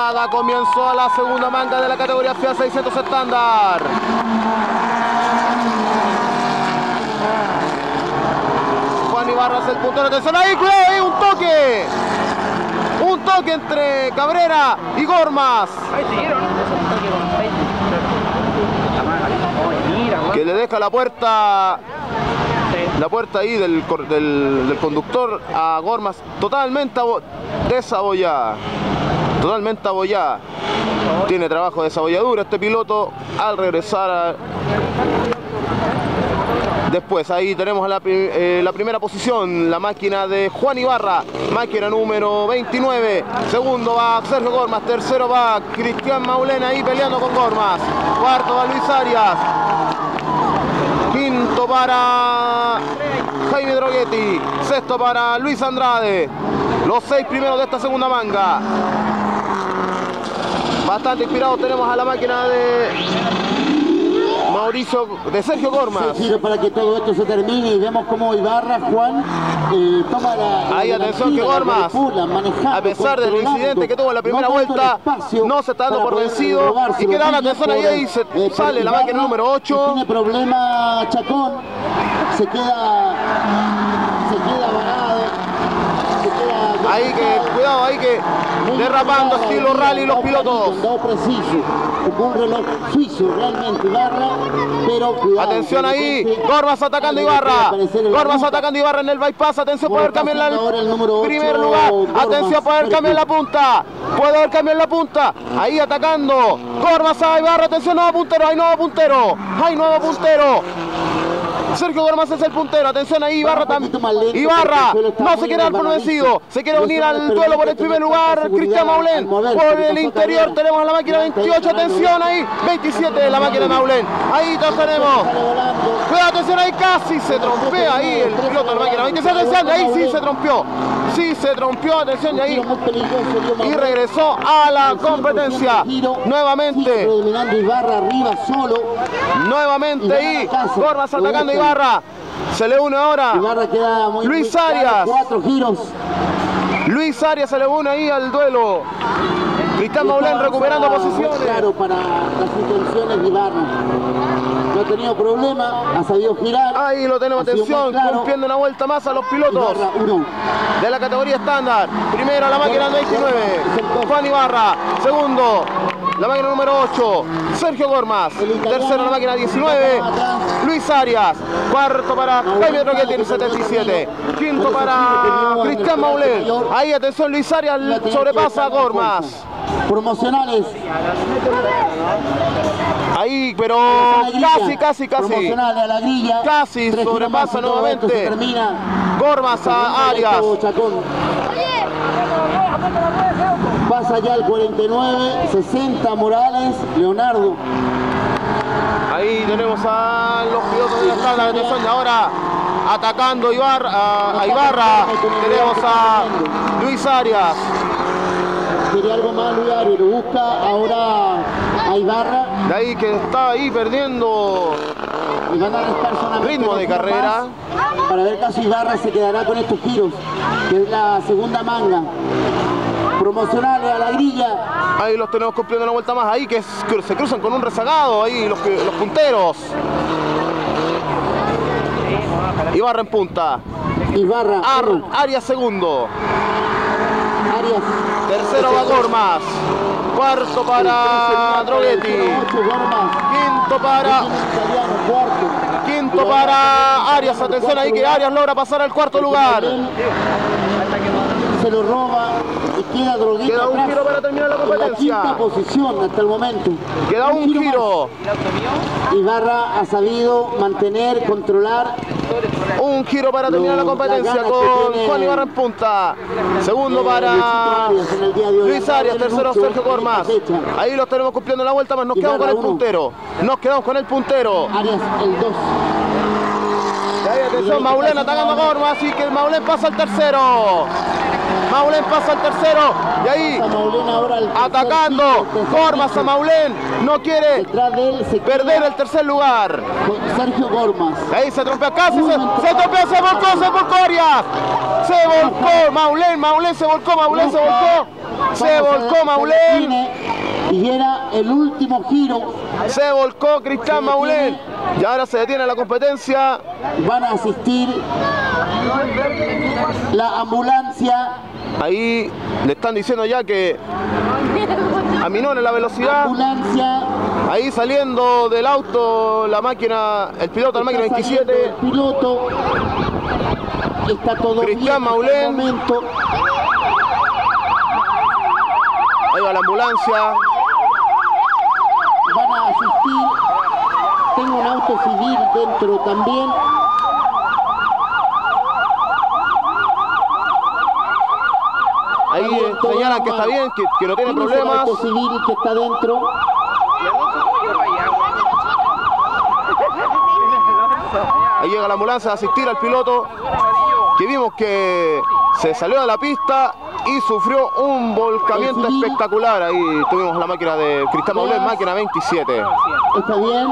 Da comienzo a la segunda manga de la categoría FIA 600 estándar. Juan Ibarra es el puntero. Atención ahí, cuidado ahí, un toque. Un toque entre Cabrera y Gormas. Ahí siguieron. Que le deja la puerta ahí del conductor a Gormas totalmente desabollada. Totalmente abollada. Tiene trabajo de desabolladura este piloto al regresar después. Ahí tenemos la primera posición, la máquina de Juan Ibarra, máquina número 29. Segundo va Sergio Gormas, tercero va Cristian Maulén ahí peleando con Gormas. Cuarto va Luis Arias. Quinto para Jaime Droguetti. Sexto para Luis Andrade. Los 6 primeros de esta segunda manga. Bastante inspirados tenemos a la máquina de Sergio Gormas. Sí, para que todo esto se termine y vemos cómo Ibarra, Juan, toma la... Ahí atención que Gormas, a pesar del incidente que tuvo en la primera vuelta, no se está dando por vencido y queda la atención ahí se sale la máquina número 8. Tiene problema Chacón, se queda varado. Ahí que, cuidado, ahí que derrapando estilo rally los pilotos. Preciso, un reloj suizo realmente Ibarra, pero cuidado. Atención ahí, Gormas atacando Ibarra. Gormas atacando Ibarra en el bypass. Atención, poder cambiar el primer lugar. Atención, poder cambiar la punta. Puede haber cambio en la punta. Ahí atacando. Gormas a Ibarra. Atención, nuevo puntero. Hay nuevo puntero. Hay nuevo puntero. Sergio Gormas es el puntero, atención ahí Ibarra también. Ibarra no se quiere dar por vencido, se quiere unir al duelo por el primer lugar. Cristian Maulén, por el interior tenemos a la máquina 28, atención ahí, 27 de la máquina de Maulén. Ahí todos tenemos. Cuidado, atención ahí, casi se trompea ahí el piloto de la máquina 26, atención, ahí sí se trompeó. Sí se trompeó, atención de ahí. Y regresó a la competencia. Nuevamente. Nuevamente ahí. Gormas atacando Ibarra. Se le une ahora Luis Arias. 4 giros. Luis Arias se le une ahí al duelo. Cristian Maulén recuperando posiciones. Claro para las intenciones de Ibarra. No ha tenido problema, ha sabido girar. Ahí lo tenemos, atención, claro. Cumpliendo una vuelta más a los pilotos de la categoría estándar. Primero la máquina 29, Juan Ibarra. Segundo, la máquina número 8, Sergio Gormas. Tercero, la máquina 19, Luis Arias. Cuarto para Jaime Droguetti en el 77. Quinto para Cristian Maulén. Ahí, atención, Luis Arias sobrepasa a Gormas. Promocionales. Ahí, pero casi. Promocionales a la grilla. Casi sobrepasa nuevamente. Gormas a Arias. Pasa ya el 49, 60 Morales, Leonardo. Ahí tenemos a los pilotos de la tabla, atención, ahora atacando a Ibarra. Tenemos a Luis Arias. Quiere algo más Luis Arias, lo busca ahora a Ibarra. De ahí que está ahí perdiendo ritmo de carrera. Para ver caso Ibarra se quedará con estos giros, que es la segunda manga. Promocionales a la grilla. Ahí los tenemos cumpliendo una vuelta más. Ahí que se cruzan con un rezagado. Ahí los punteros. Ibarra en punta. Ibarra. Arias segundo. Arias. Tercero va Gormas. Cuarto para Droguetti. Quinto para Arias. Atención ahí que Arias logra pasar al cuarto lugar. Se lo roba y queda Droguetti. Queda un giro para terminar la competencia. La quinta posición hasta el momento. Queda un giro. Ibarra ha sabido mantener, controlar. Un giro para terminar la competencia con Juan Ibarra en punta. Segundo para Luis Arias, tercero Sergio Gormas. Ahí los tenemos cumpliendo la vuelta más. Nos quedamos con el puntero. Nos quedamos con el puntero. Arias el 2. Y ahí atención, Maulén atacando a Gormas, así que el Maulén pasa al tercero. Maulén pasa al tercero. Y ahí, atacando. Gormas a Maulén. No quiere perder el tercer lugar. Sergio Gormas. Ahí se trompea casi. Se trompea, se volcó Arias. Se volcó Maulén se volcó. Se volcó Maulén. Y era el último giro. Se volcó Cristian Maulén. Y ahora se detiene la competencia. Van a asistir la ambulancia. Ahí le están diciendo ya que aminore la velocidad. Ambulancia. Ahí saliendo del auto la máquina, el piloto de la máquina 27. El piloto. Está todo Cristian Maulén. Ahí va la ambulancia. Van a asistir. Tengo un auto civil dentro también. Ahí señalan que está bien, que no tiene problemas. El auto civil que está dentro. Ahí llega la ambulancia a asistir al piloto, que vimos que se salió de la pista y sufrió un volcamiento espectacular. Ahí tuvimos la máquina de Cristian Maulén, máquina 27. Está bien.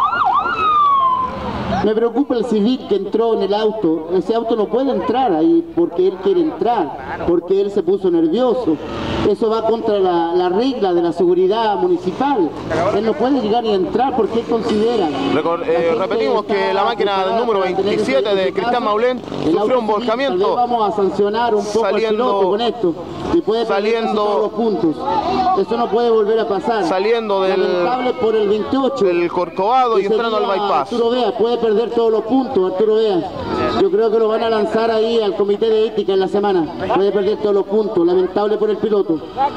Me preocupa el civil que entró en el auto. Ese auto no puede entrar ahí porque él quiere entrar, porque él se puso nervioso. Eso va contra la regla de la seguridad municipal. Él no puede llegar y entrar porque él considera. Repetimos que la máquina del número 27 de Cristian Maulén sufrió un volcamiento. Vamos a sancionar un poco al piloto con esto. Y puede perder todos los puntos. Eso no puede volver a pasar. Saliendo por el 28. Del Corcovado y entrando al bypass. Arturo Vea puede perder todos los puntos, Arturo Vea. Yo creo que lo van a lanzar ahí al comité de ética en la semana. Puede perder todos los puntos. Lamentable por el piloto.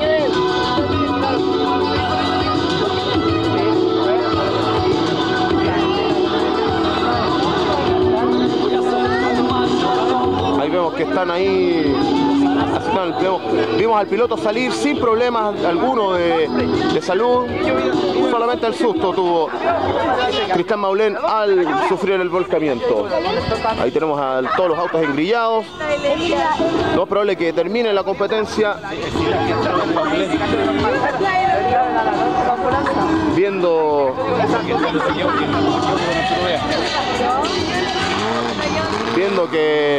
Ahí vemos que están ahí. Vimos al piloto salir sin problemas alguno de salud. Solamente el susto tuvo Cristian Maulén al sufrir el volcamiento. Ahí tenemos a todos los autos engrillados. Lo más probable es que termine la competencia. Viendo que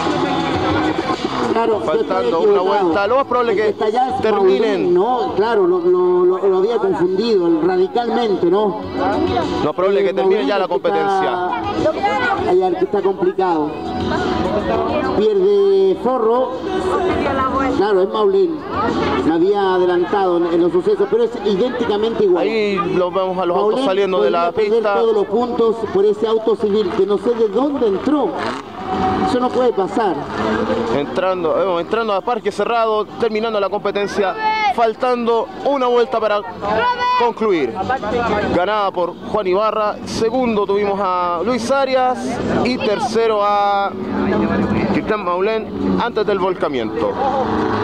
faltando una vuelta, lo más probable es que terminen. No, claro, lo había confundido radicalmente, ¿no? Lo más probable es que termine ya la competencia. Allá que está complicado. Pierde Forro. Claro, es Maulén. Me había adelantado en los sucesos, pero es idénticamente igual. Ahí lo vemos a los autos saliendo de la pista. Todos los puntos por ese auto civil que no sé de dónde entró. Eso no puede pasar. Entrando a parque cerrado, terminando la competencia, faltando una vuelta para concluir. Ganada por Juan Ibarra, segundo tuvimos a Luis Arias y tercero a Cristian Maulén antes del volcamiento.